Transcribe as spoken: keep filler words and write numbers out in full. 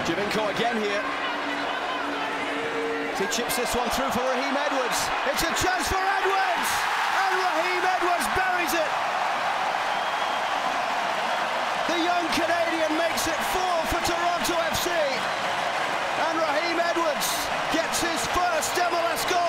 Javinko again here. He chips this one through for Raheem Edwards. It's a chance for Edwards! And Raheem Edwards buries it! The young Canadian makes it four for Toronto F C. And Raheem Edwards gets his first M L S goal.